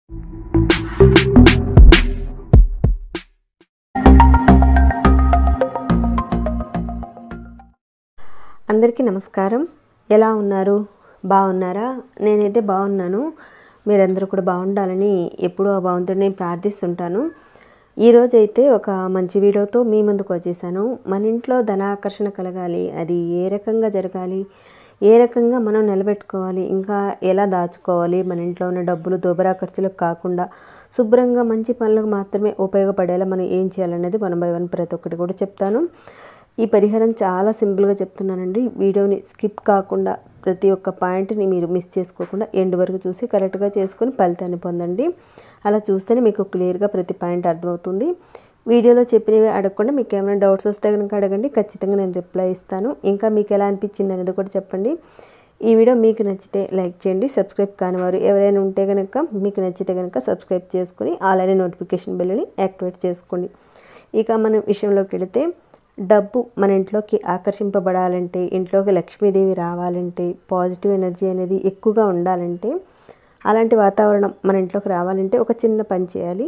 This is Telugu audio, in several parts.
అందరికీ నమస్కారం. ఎలా ఉన్నారు? బాగున్నారా? నేనైతే బాగున్నాను. మీరందరూ కూడా బాగుండాలని ఎప్పుడూ ఆ భగవంతుడిని ప్రార్థిస్తుంటాను. ఈరోజైతే ఒక మంచి వీడియోతో మీ ముందుకు వచ్చేసాను. మన ఇంట్లో ధనాకర్షణ కలగాలి, అది ఏ రకంగా జరగాలి, ఏ రకంగా మనం నిలబెట్టుకోవాలి, ఇంకా ఎలా దాచుకోవాలి, మన ఇంట్లో ఉన్న డబ్బులు దోబరా ఖర్చులకు కాకుండా శుభ్రంగా మంచి పనులకు మాత్రమే ఉపయోగపడేలా మనం ఏం చేయాలనేది 1 by 1 ప్రతి ఒక్కటి కూడా చెప్తాను. ఈ పరిహారం చాలా సింపుల్గా చెప్తున్నానండి. వీడియోని స్కిప్ కాకుండా ప్రతి ఒక్క పాయింట్ని మీరు మిస్ చేసుకోకుండా ఎండ్ వరకు చూసి కరెక్ట్గా చేసుకొని ఫలితాన్ని పొందండి. అలా చూస్తేనే మీకు క్లియర్గా ప్రతి పాయింట్ అర్థమవుతుంది. వీడియోలో చెప్పినవి అడగకుండా మీకు ఏమైనా డౌట్స్ వస్తే కనుక అడగండి, ఖచ్చితంగా నేను రిప్లై ఇస్తాను. ఇంకా మీకు ఎలా అనిపించింది అనేది కూడా చెప్పండి. ఈ వీడియో మీకు నచ్చితే లైక్ చేయండి. సబ్స్క్రైబ్ కాని వారు ఎవరైనా ఉంటే కనుక మీకు నచ్చితే కనుక సబ్స్క్రైబ్ చేసుకుని ఆల్రెడీ నోటిఫికేషన్ బెల్ని యాక్టివేట్ చేసుకోండి. ఇక మనం విషయంలోకి వెళితే, డబ్బు మన ఇంట్లోకి ఆకర్షింపబడాలంటే, ఇంట్లోకి లక్ష్మీదేవి రావాలంటే, పాజిటివ్ ఎనర్జీ అనేది ఎక్కువగా ఉండాలంటే, అలాంటి వాతావరణం మన ఇంట్లోకి రావాలంటే ఒక చిన్న పని చేయాలి.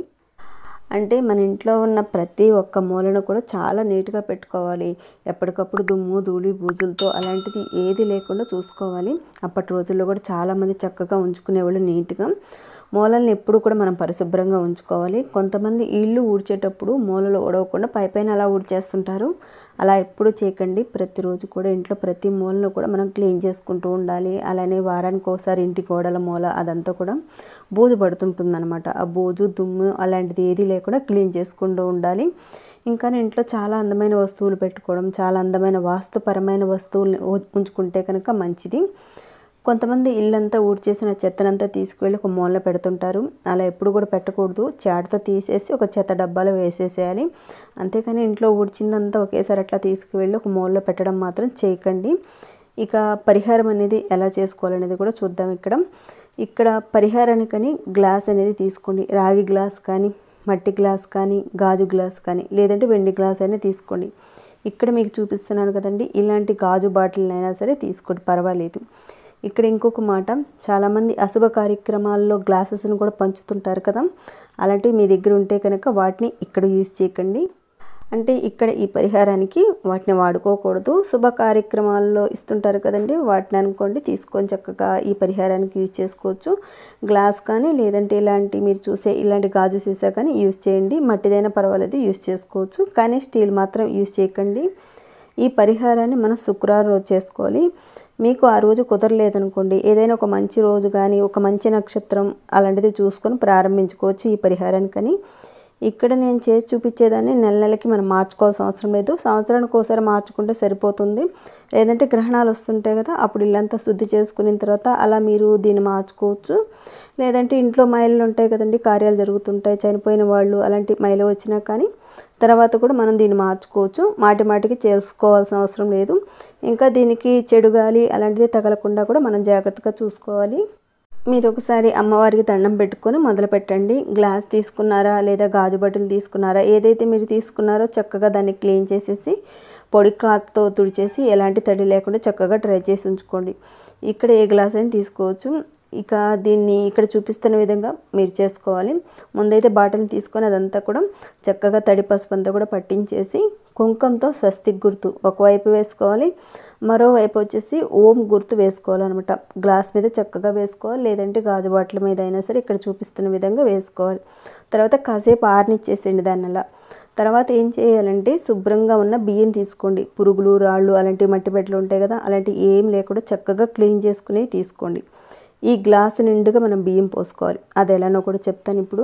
అంటే మన ఇంట్లో ఉన్న ప్రతి ఒక్క మూలను కూడా చాలా నీట్గా పెట్టుకోవాలి. ఎప్పటికప్పుడు దుమ్ము ధూళి బూజులతో అలాంటిది ఏది లేకుండా చూసుకోవాలి. అప్పటి రోజుల్లో కూడా చాలామంది చక్కగా ఉంచుకునేవాళ్ళు నీట్గా. మూలల్ని ఎప్పుడు కూడా మనం పరిశుభ్రంగా ఉంచుకోవాలి. కొంతమంది ఇల్లు ఊడ్చేటప్పుడు మూలలు ఊడవకుండా పైపైన అలా ఊడ్చేస్తుంటారు. అలా ఎప్పుడు చేయకండి. ప్రతిరోజు కూడా ఇంట్లో ప్రతి మూలను కూడా మనం క్లీన్ చేసుకుంటూ ఉండాలి. అలానే వారానికి ఒకసారి ఇంటి గోడల మూల అదంతా కూడా బూజు పడుతుంటుంది అనమాట. ఆ బూజు దుమ్ము అలాంటిది ఏది లేకుండా క్లీన్ చేసుకుంటూ ఉండాలి. ఇంకా ఇంట్లో చాలా అందమైన వస్తువులు పెట్టుకోవడం, చాలా అందమైన వాస్తుపరమైన వస్తువుల్ని ఉంచుకుంటే కనుక మంచిది. కొంతమంది ఇల్లంతా ఊడ్చేసిన చెత్తనంతా తీసుకువెళ్ళి ఒక మూలలో పెడుతుంటారు. అలా ఎప్పుడు కూడా పెట్టకూడదు. చాటుతో తీసేసి ఒక చెత్త డబ్బాలో వేసేసేయాలి. అంతేకాని ఇంట్లో ఊడ్చిందంతా ఒకేసారి అట్లా తీసుకువెళ్ళి ఒక మూలలో పెట్టడం మాత్రం చేయకండి. ఇక పరిహారం అనేది ఎలా చేసుకోవాలనేది కూడా చూద్దాం. ఇక్కడ పరిహారానికని గ్లాస్ అనేది తీసుకోండి. రాగి గ్లాస్ కానీ, మట్టి గ్లాస్ కానీ, గాజు గ్లాస్ కానీ, లేదంటే వెండి గ్లాస్ అయినా తీసుకోండి. ఇక్కడ మీకు చూపిస్తున్నాను కదండి, ఇలాంటి గాజు బాటిల్ అయినా సరే తీసుకోండి, పర్వాలేదు. ఇక్కడ ఇంకొక మాట, చాలామంది అశుభ కార్యక్రమాల్లో గ్లాసెస్ని కూడా పంచుతుంటారు కదా, అలాంటివి మీ దగ్గర ఉంటే కనుక వాటిని ఇక్కడ యూజ్ చేయకండి. అంటే ఇక్కడ ఈ పరిహారానికి వాటిని వాడుకోకూడదు. శుభ కార్యక్రమాల్లో ఇస్తుంటారు కదండి, వాటిని అనుకోండి, తీసుకొని చక్కగా ఈ పరిహారానికి యూజ్ చేసుకోవచ్చు. గ్లాస్ కానీ, లేదంటే ఇలాంటి మీరు చూసే ఇలాంటి గాజు సీసా కానీ యూజ్ చేయండి. మట్టిదైనా పర్వాలేదు, యూజ్ చేసుకోవచ్చు. కానీ స్టీల్ మాత్రం యూజ్ చేయకండి. ఈ పరిహారాన్ని మనం శుక్రవారం రోజు చేసుకోవాలి. మీకు ఆ రోజు కుదరలేదనుకోండి, ఏదైనా ఒక మంచి రోజు కానీ, ఒక మంచి నక్షత్రం అలాంటిది చూసుకొని ప్రారంభించుకోవచ్చు ఈ పరిహారానికని. ఇక్కడ నేను చేసి చూపించేదాన్ని నెలకి మనం మార్చుకోవాల్సిన అవసరం లేదు. సంవత్సరానికి ఒకసారి మార్చుకుంటే సరిపోతుంది. లేదంటే గ్రహణాలు వస్తుంటాయి కదా, అప్పుడు ఇల్లంతా శుద్ధి చేసుకున్న తర్వాత అలా మీరు దీన్ని మార్చుకోవచ్చు. లేదంటే ఇంట్లో మైళ్ళు ఉంటాయి కదండి, కార్యాలు జరుగుతుంటాయి, చనిపోయిన వాళ్ళు అలాంటి మైలు వచ్చినా కానీ తర్వాత కూడా మనం దీన్ని మార్చుకోవచ్చు. మాటికి చేసుకోవాల్సిన అవసరం లేదు. ఇంకా దీనికి చెడు గాలి అలాంటిది తగలకుండా కూడా మనం జాగ్రత్తగా చూసుకోవాలి. మీరు ఒకసారి అమ్మవారికి దండం పెట్టుకొని మొదలు పెట్టండి. గ్లాస్ తీసుకున్నారా లేదా గాజు బాటిల్ తీసుకున్నారా, ఏదైతే మీరు తీసుకున్నారో చక్కగా దాన్ని క్లీన్ చేసేసి పొడి క్లాత్తో తుడిచేసి ఎలాంటి తడి లేకుండా చక్కగా డ్రై చేసి ఉంచుకోండి. ఇక్కడ ఏ గ్లాస్ అయినా తీసుకోవచ్చు. ఇక దీన్ని ఇక్కడ చూపిస్తున్న విధంగా మీరు చేసుకోవాలి. ముందైతే బాటిల్ తీసుకొని అదంతా కూడా చక్కగా తడి పసుపు అంతా కూడా పట్టించేసి కుంకంతో స్వస్తిక్ గుర్తు ఒకవైపు వేసుకోవాలి, మరోవైపు వచ్చేసి ఓం గుర్తు వేసుకోవాలన్నమాట. గ్లాస్ మీద చక్కగా వేసుకోవాలి, లేదంటే గాజు బాటిల్ మీద అయినా సరే ఇక్కడ చూపిస్తున్న విధంగా వేసుకోవాలి. తర్వాత కాసేపు ఆరనిచ్చేసేయండి దాన్ని అలా. తర్వాత ఏం చేయాలంటే, శుభ్రంగా ఉన్న బియ్యం తీసుకోండి. పురుగులు రాళ్ళు అలాంటి మట్టి బెడ్లు ఉంటాయి కదా, అలాంటి ఏం లేకుండా చక్కగా క్లీన్ చేసుకుని తీసుకోండి. ఈ గ్లాసు నిండుగా మనం బియ్యం పోసుకోవాలి. అది ఎలానో కూడా చెప్తాను ఇప్పుడు.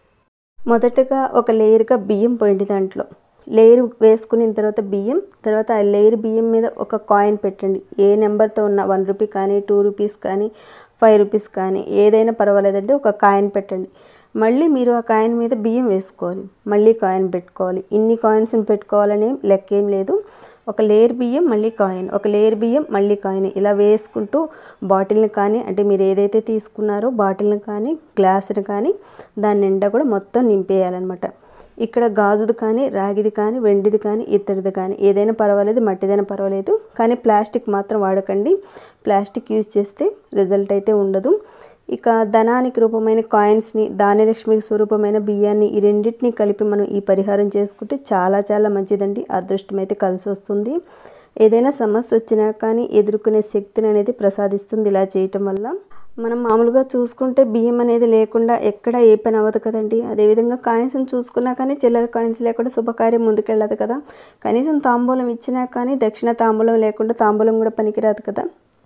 మొదటగా ఒక లేయర్గా బియ్యం పోయండి. దాంట్లో లేయర్ వేసుకున్న తర్వాత బియ్యం, తర్వాత ఆ లేయర్ బియ్యం మీద ఒక కాయిన్ పెట్టండి. ఏ నెంబర్తో ఉన్న 1 రూపీ కానీ, 2 రూపీస్ కానీ, 5 రూపీస్ కానీ ఏదైనా పర్వాలేదండి, ఒక కాయిన్ పెట్టండి. మళ్ళీ మీరు ఆ కాయిన్ మీద బియ్యం వేసుకోవాలి, మళ్ళీ కాయిన్ పెట్టుకోవాలి. ఇన్ని కాయిన్స్ని పెట్టుకోవాలని లెక్కేం లేదు. ఒక లేయర్ బియ్యం మళ్ళీ కాయిన్, ఒక లేయర్ బియ్యం మళ్ళీ కాయిన్, ఇలా వేసుకుంటూ బాటిల్ని కానీ, అంటే మీరు ఏదైతే తీసుకున్నారో బాటిల్ని కానీ గ్లాసుని కానీ దాని నిండా కూడా మొత్తం నింపేయాలన్నమాట. ఇక్కడ గాజుది కానీ, రాగిది కానీ, వెండిది కానీ, ఇత్తడిది కానీ ఏదైనా పర్వాలేదు, మట్టిదైనా పర్వాలేదు, కానీ ప్లాస్టిక్ మాత్రం వాడకండి. ప్లాస్టిక్ యూజ్ చేస్తే రిజల్ట్ అయితే ఉండదు. ఇక ధనానికి రూపమైన కాయిన్స్ని, ధాన్యలక్ష్మికి స్వరూపమైన బియ్యాన్ని ఈ రెండింటిని కలిపి మనం ఈ పరిహారం చేసుకుంటే చాలా చాలా మంచిదండి. అదృష్టం అయితే కలిసి వస్తుంది. ఏదైనా సమస్య వచ్చినా కానీ ఎదుర్కొనే శక్తిని అనేది ప్రసాదిస్తుంది ఇలా చేయటం వల్ల. మనం మామూలుగా చూసుకుంటే బియ్యం అనేది లేకుండా ఎక్కడ ఏ పని అవ్వదు కదండి. అదేవిధంగా కాయిన్స్ని చూసుకున్నా కానీ చిల్లర కాయిన్స్ లేకుండా శుభకార్యం ముందుకెళ్ళదు కదా. కనీసం తాంబూలం ఇచ్చినా కానీ దక్షిణ తాంబూలం లేకుండా తాంబూలం కూడా పనికిరాదు కదా.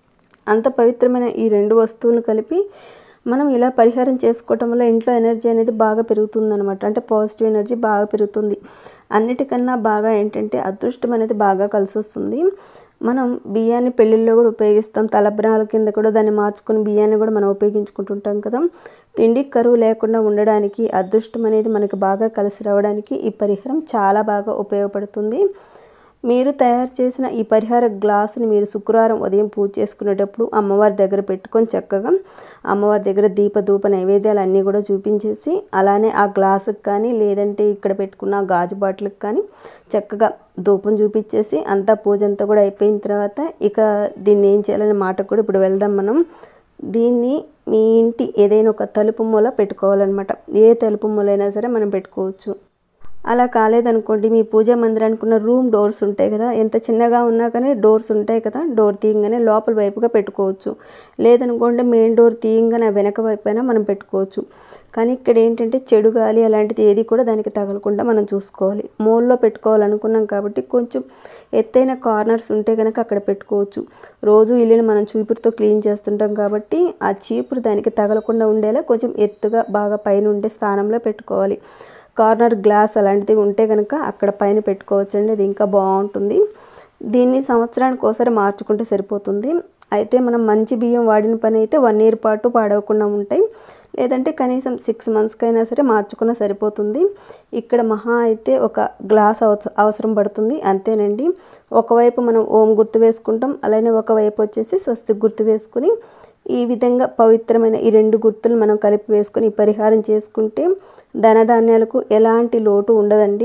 అంత పవిత్రమైన ఈ రెండు వస్తువులు కలిపి మనం ఇలా పరిహారం చేసుకోవటం వల్ల ఇంట్లో ఎనర్జీ అనేది బాగా పెరుగుతుందన్నమాట. అంటే పాజిటివ్ ఎనర్జీ బాగా పెరుగుతుంది. అన్నిటికన్నా బాగా ఏంటంటే అదృష్టం అనేది బాగా కలిసి వస్తుంది. మనం బియ్యాన్ని పెళ్ళిళ్ళలో కూడా ఉపయోగిస్తాం. తలబ్రాల కింద కూడా దాన్ని మార్చుకుని బియ్యాన్ని కూడా మనం ఉపయోగించుకుంటుంటాం కదా. తిండికి కరువు లేకుండా ఉండడానికి, అదృష్టం అనేది మనకి బాగా కలిసి రావడానికి ఈ పరిహారం చాలా బాగా ఉపయోగపడుతుంది. మీరు తయారు చేసిన ఈ పరిహార గ్లాసుని మీరు శుక్రవారం ఉదయం పూజ చేసుకునేటప్పుడు అమ్మవారి దగ్గర పెట్టుకొని చక్కగా అమ్మవారి దగ్గర దీపధూప నైవేద్యాలు అన్నీ కూడా చూపించేసి, అలానే ఆ గ్లాసుకి కానీ లేదంటే ఇక్కడ పెట్టుకున్న గాజు బాటిల్కి కానీ చక్కగా ధూపం చూపించేసి అంతా పూజ అంతా కూడా అయిపోయిన తర్వాత ఇక దీన్ని ఏం చేయాలనే మాటకు కూడా ఇప్పుడు వెళ్దాం మనం. దీన్ని మీ ఇంటి ఏదైనా ఒక తలుపు మూల పెట్టుకోవాలన్నమాట. ఏ తలుపు మూలైనా సరే మనం పెట్టుకోవచ్చు. అలా కాలేదనుకోండి, మీ పూజా మందిరానికి ఉన్న రూమ్ డోర్స్ ఉంటాయి కదా, ఎంత చిన్నగా ఉన్నా కానీ డోర్స్ ఉంటాయి కదా, డోర్ తీయంగానే లోపల వైపుగా పెట్టుకోవచ్చు. లేదనుకోండి మెయిన్ డోర్ తీయంగానే వెనక వైపైనా మనం పెట్టుకోవచ్చు. కానీ ఇక్కడ ఏంటంటే చెడు గాలి అలాంటిది ఏది కూడా దానికి తగలకుండా మనం చూసుకోవాలి. మూలలో పెట్టుకోవాలనుకున్నాం కాబట్టి కొంచెం ఎత్తైన కార్నర్స్ ఉంటే కనుక అక్కడ పెట్టుకోవచ్చు. రోజు ఇల్లుని మనం చీపురుతో క్లీన్ చేస్తుంటాం కాబట్టి ఆ చీపురు దానికి తగలకుండా ఉండేలా కొంచెం ఎత్తుగా బాగా పైన ఉండే స్థానంలో పెట్టుకోవాలి. కార్నర్ గ్లాస్ అలాంటివి ఉంటే కనుక అక్కడ పైన పెట్టుకోవచ్చండి. అది ఇంకా బాగుంటుంది. దీన్ని సంవత్సరానికి ఒకసారి మార్చుకుంటే సరిపోతుంది. అయితే మనం మంచి బియ్యం వాడిన పని అయితే 1 year పాటు పాడవకుండా ఉంటాయి. లేదంటే కనీసం 6 monthsకైనా సరే మార్చుకున్నా సరిపోతుంది. ఇక్కడ మహా అయితే ఒక గ్లాస్ అవసరం పడుతుంది అంతేనండి. ఒకవైపు మనం ఓం గుర్తు వేసుకుంటాం, అలానే ఒకవైపు వచ్చేసి స్వస్తిక్ గుర్తు వేసుకుని ఈ విధంగా పవిత్రమైన ఈ రెండు గుర్తులు మనం కలిపి వేసుకొని పరిహారం చేసుకుంటే ధనధాన్యాలకు ఎలాంటి లోటు ఉండదండి.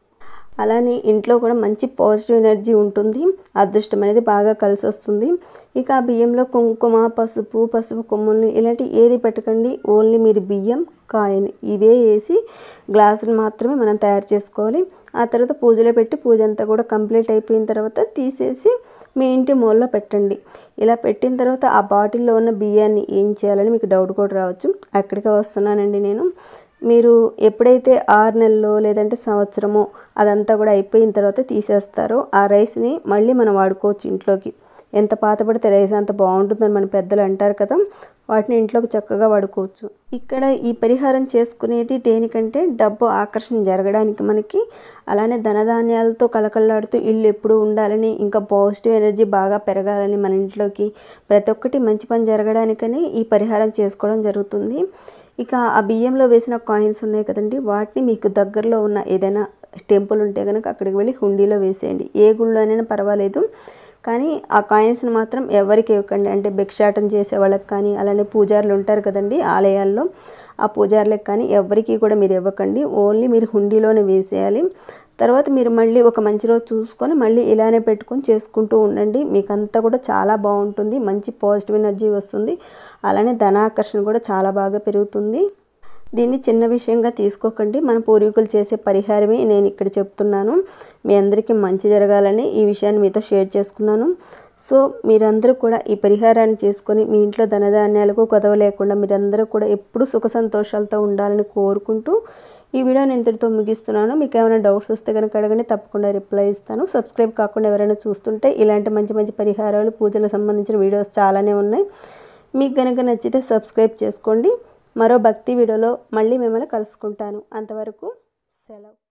అలానే ఇంట్లో కూడా మంచి పాజిటివ్ ఎనర్జీ ఉంటుంది. అదృష్టం అనేది బాగా కలిసి వస్తుంది. ఇక ఆ బియ్యంలో కుంకుమ, పసుపు కొమ్ములు ఇలాంటి ఏది పెట్టకండి. ఓన్లీ మీరు బియ్యం, కాయిన్ ఇవే వేసి గ్లాసులు మాత్రమే మనం తయారు చేసుకోవాలి. ఆ తర్వాత పూజలో పెట్టి పూజ అంతా కూడా కంప్లీట్ అయిపోయిన తర్వాత తీసేసి మీ ఇంటి మూలలో పెట్టండి. ఇలా పెట్టిన తర్వాత ఆ బాటిల్లో ఉన్న బియ్యాన్ని ఏం చేయాలని మీకు డౌట్ కూడా రావచ్చు. అక్కడికే వస్తున్నానండి నేను. మీరు ఎప్పుడైతే 6 నెలల్లో లేదంటే సంవత్సరమో అదంతా కూడా అయిపోయిన తర్వాత తీసేస్తారో ఆ రైస్ని మళ్ళీ మనం వాడుకోవచ్చు ఇంట్లోకి. ఎంత పాత పడితే రైస్ అంత బాగుంటుందని మన పెద్దలు అంటారు కదా, వాటిని ఇంట్లోకి చక్కగా వాడుకోవచ్చు. ఇక్కడ ఈ పరిహారం చేసుకునేది దేనికంటే డబ్బు ఆకర్షణ జరగడానికి మనకి, అలానే ధనధాన్యాలతో కళకళలాడుతూ ఇల్లు ఎప్పుడు ఉండాలని, ఇంకా పాజిటివ్ ఎనర్జీ బాగా పెరగాలని మన ఇంట్లోకి ప్రతి ఒక్కటి మంచి పని జరగడానికని ఈ పరిహారం చేసుకోవడం జరుగుతుంది. ఇక ఆ బియ్యంలో వేసిన కాయిన్స్ ఉన్నాయి కదండి, వాటిని మీకు దగ్గరలో ఉన్న ఏదైనా టెంపుల్ ఉంటే కనుక అక్కడికి వెళ్ళి హుండీలో వేసేయండి. ఏ గుళ్ళోనైనా పర్వాలేదు, కానీ ఆ కాయిన్స్ని మాత్రం ఎవరికి ఇవ్వకండి. అంటే భిక్షాటం చేసే వాళ్ళకి కానీ, అలానే పూజారులు ఉంటారు కదండి ఆలయాల్లో, ఆ పూజారులకు కానీ ఎవరికి కూడా మీరు ఇవ్వకండి. ఓన్లీ మీరు హుండీలోనే వేసేయాలి. తర్వాత మీరు మళ్ళీ ఒక మంచి రోజు చూసుకొని మళ్ళీ ఇలానే పెట్టుకొని చేసుకుంటూ ఉండండి. మీకు అంతా కూడా చాలా బాగుంటుంది. మంచి పాజిటివ్ ఎనర్జీ వస్తుంది. అలానే ధనాకర్షణ కూడా చాలా బాగా పెరుగుతుంది. దీన్ని చిన్న విషయంగా తీసుకోకండి. మన పూర్వీకులు చేసే పరిహారమే నేను ఇక్కడ చెప్తున్నాను. మీ అందరికీ మంచి జరగాలని ఈ విషయాన్ని మీతో షేర్ చేసుకున్నాను. సో మీరందరూ కూడా ఈ పరిహారాన్ని చేసుకొని మీ ఇంట్లో ధనధాన్యాలకు కొదవ లేకుండా మీరందరూ కూడా ఎప్పుడు సుఖ సంతోషాలతో ఉండాలని కోరుకుంటూ ఈ వీడియోని ఇంతటితో ముగిస్తున్నాను. మీకు ఏమైనా డౌట్స్ వస్తే కనుక అడగండి, తప్పకుండా రిప్లై ఇస్తాను. సబ్స్క్రైబ్ కాకుండా ఎవరైనా చూస్తుంటే ఇలాంటి మంచి మంచి పరిహారాలు, పూజలకు సంబంధించిన వీడియోస్ చాలానే ఉన్నాయి. మీకు కనుక నచ్చితే సబ్స్క్రైబ్ చేసుకోండి. మరో భక్తి వీడియోలో మళ్ళీ మిమ్మల్ని కలుసుకుంటాను. అంతవరకు సెలవు.